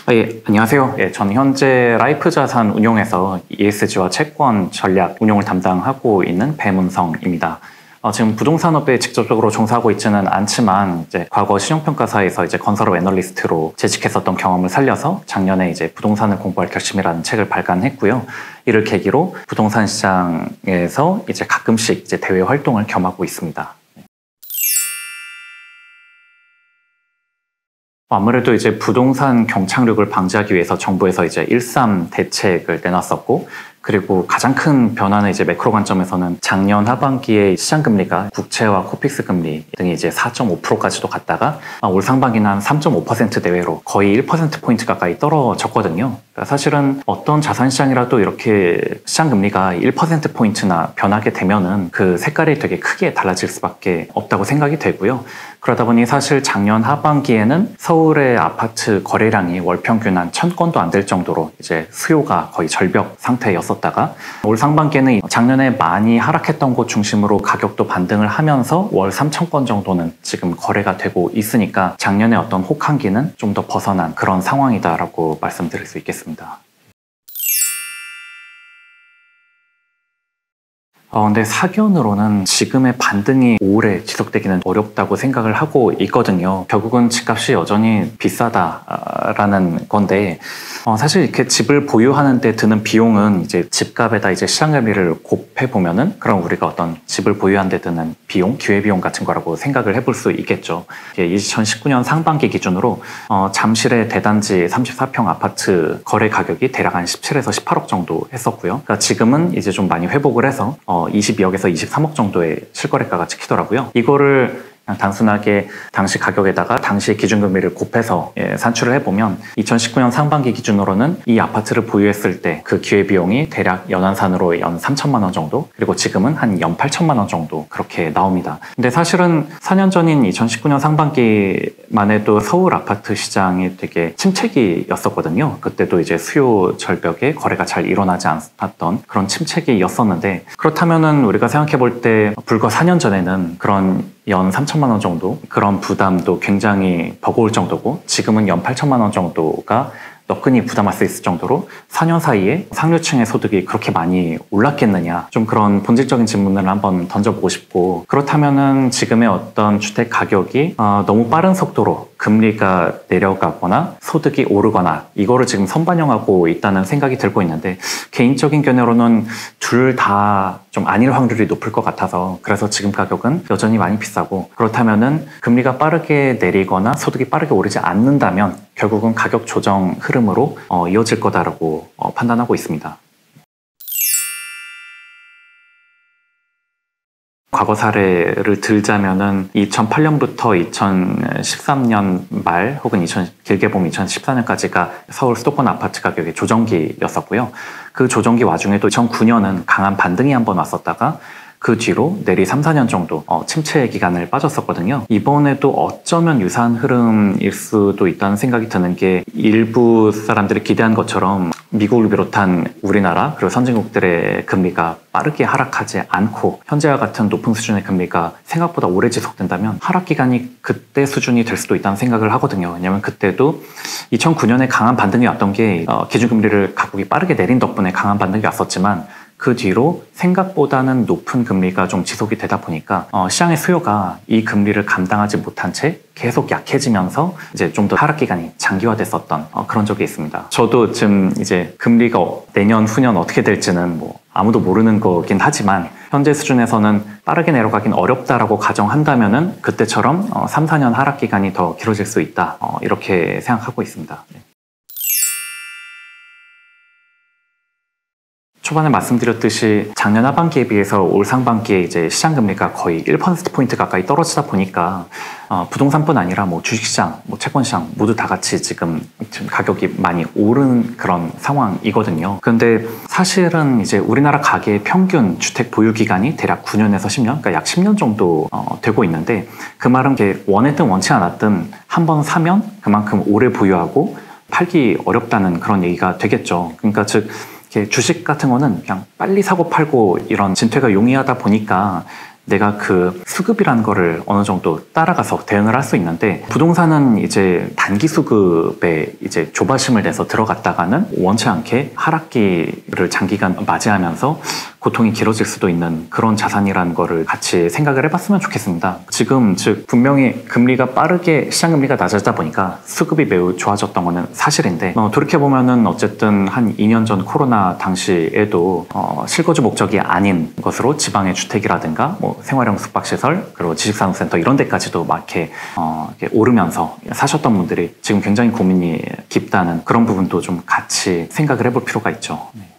예, 안녕하세요. 예, 저는 현재 라이프 자산 운용에서 ESG와 채권 전략 운용을 담당하고 있는 배문성입니다. 지금 부동산업에 직접적으로 종사하고 있지는 않지만 이제 과거 신용평가사에서 이제 건설업 애널리스트로 재직했었던 경험을 살려서 작년에 이제 부동산을 공부할 결심이라는 책을 발간했고요. 이를 계기로 부동산 시장에서 이제 가끔씩 이제 대외 활동을 겸하고 있습니다. 아무래도 이제 부동산 경착륙을 방지하기 위해서 정부에서 이제 13 대책을 내놨었고, 그리고 가장 큰 변화는 이제 매크로 관점에서는 작년 하반기에 시장금리가 국채와 코픽스 금리 등이 이제 4.5%까지도 갔다가 올 상반기는 한 3.5% 내외로 거의 1%포인트 가까이 떨어졌거든요. 그러니까 사실은 어떤 자산시장이라도 이렇게 시장금리가 1%포인트나 변하게 되면은 그 색깔이 되게 크게 달라질 수밖에 없다고 생각이 되고요. 그러다 보니 사실 작년 하반기에는 서울의 아파트 거래량이 월 평균 한 1000건도 안 될 정도로 이제 수요가 거의 절벽 상태였었다가 올 상반기에는 작년에 많이 하락했던 곳 중심으로 가격도 반등을 하면서 월 3000건 정도는 지금 거래가 되고 있으니까 작년에 어떤 혹한기는 좀 더 벗어난 그런 상황이다라고 말씀드릴 수 있겠습니다. 근데 사견으로는 지금의 반등이 오래 지속되기는 어렵다고 생각을 하고 있거든요. 결국은 집값이 여전히 비싸다라는 건데, 사실 이렇게 집을 보유하는 데 드는 비용은 이제 집값에다 이제 시장금리를 곱해보면은 그럼 우리가 어떤 집을 보유하는 데 드는 비용, 기회비용 같은 거라고 생각을 해볼 수 있겠죠. 2019년 상반기 기준으로 잠실의 대단지 34평 아파트 거래 가격이 대략 한 17에서 18억 정도 했었고요. 그러니까 지금은 이제 좀 많이 회복을 해서 22억에서 23억 정도의 실거래가가 찍히더라고요. 이거를 그냥 단순하게 당시 가격에다가 당시 기준금리를 곱해서 산출을 해보면 2019년 상반기 기준으로는 이 아파트를 보유했을 때 그 기회비용이 대략 연환산으로 연 3천만 원 정도, 그리고 지금은 한 연 8천만 원 정도 그렇게 나옵니다. 근데 사실은 4년 전인 2019년 상반기만 해도 서울 아파트 시장이 되게 침체기였었거든요. 그때도 이제 수요 절벽에 거래가 잘 일어나지 않았던 그런 침체기였었는데, 그렇다면은 우리가 생각해 볼 때 불과 4년 전에는 그런 연 3천만 원 정도 그런 부담도 굉장히 버거울 정도고, 지금은 연 8천만 원 정도가 너끈히 부담할 수 있을 정도로 4년 사이에 상류층의 소득이 그렇게 많이 올랐겠느냐, 좀 그런 본질적인 질문을 한번 던져보고 싶고, 그렇다면은 지금의 어떤 주택 가격이 너무 빠른 속도로 금리가 내려가거나 소득이 오르거나 이거를 지금 선반영하고 있다는 생각이 들고 있는데, 개인적인 견해로는 둘 다 좀 아닐 확률이 높을 것 같아서, 그래서 지금 가격은 여전히 많이 비싸고, 그렇다면은 금리가 빠르게 내리거나 소득이 빠르게 오르지 않는다면 결국은 가격 조정 흐름으로 이어질 거다라고 판단하고 있습니다. 과거 사례를 들자면은 2008년부터 2013년 말 혹은 길게 보면 2014년까지가 서울 수도권 아파트 가격의 조정기였었고요. 그 조정기 와중에도 2009년은 강한 반등이 한번 왔었다가 그 뒤로 내리 3, 4년 정도 침체 기간을 빠졌었거든요. 이번에도 어쩌면 유사한 흐름일 수도 있다는 생각이 드는 게, 일부 사람들이 기대한 것처럼 미국을 비롯한 우리나라 그리고 선진국들의 금리가 빠르게 하락하지 않고 현재와 같은 높은 수준의 금리가 생각보다 오래 지속된다면 하락 기간이 그때 수준이 될 수도 있다는 생각을 하거든요. 왜냐하면 그때도 2009년에 강한 반등이 왔던 게 기준금리를 각국이 빠르게 내린 덕분에 강한 반등이 왔었지만, 그 뒤로 생각보다는 높은 금리가 좀 지속이 되다 보니까 시장의 수요가 이 금리를 감당하지 못한 채 계속 약해지면서 이제 좀 더 하락 기간이 장기화됐었던 그런 적이 있습니다. 저도 지금 이제 금리가 내년 후년 어떻게 될지는 뭐 아무도 모르는 거긴 하지만, 현재 수준에서는 빠르게 내려가긴 어렵다라고 가정한다면은 그때처럼 3, 4년 하락 기간이 더 길어질 수 있다, 이렇게 생각하고 있습니다. 초반에 말씀드렸듯이 작년 하반기에 비해서 올 상반기에 이제 시장금리가 거의 1%포인트 가까이 떨어지다 보니까 부동산뿐 아니라 뭐 주식시장, 뭐 채권시장 모두 다 같이 지금 가격이 많이 오른 그런 상황이거든요. 그런데 사실은 이제 우리나라 가계의 평균 주택 보유 기간이 대략 9년에서 10년, 그러니까 약 10년 정도 되고 있는데, 그 말은 원했든 원치 않았든 한번 사면 그만큼 오래 보유하고 팔기 어렵다는 그런 얘기가 되겠죠. 그러니까 즉 주식 같은 거는 그냥 빨리 사고 팔고 이런 진퇴가 용이하다 보니까 내가 그 수급이라는 거를 어느 정도 따라가서 대응을 할 수 있는데, 부동산은 이제 단기 수급에 이제 조바심을 내서 들어갔다가는 원치 않게 하락기를 장기간 맞이하면서 고통이 길어질 수도 있는 그런 자산이라는 거를 같이 생각을 해봤으면 좋겠습니다. 지금 즉 분명히 금리가 빠르게 시장금리가 낮아지다 보니까 수급이 매우 좋아졌던 거는 사실인데, 돌이켜보면은 어쨌든 한 2년 전 코로나 당시에도 실거주 목적이 아닌 것으로 지방의 주택이라든가 뭐 생활형 숙박시설 그리고 지식산업센터 이런 데까지도 막 이렇게 오르면서 사셨던 분들이 지금 굉장히 고민이 깊다는 그런 부분도 좀 같이 생각을 해볼 필요가 있죠. 네.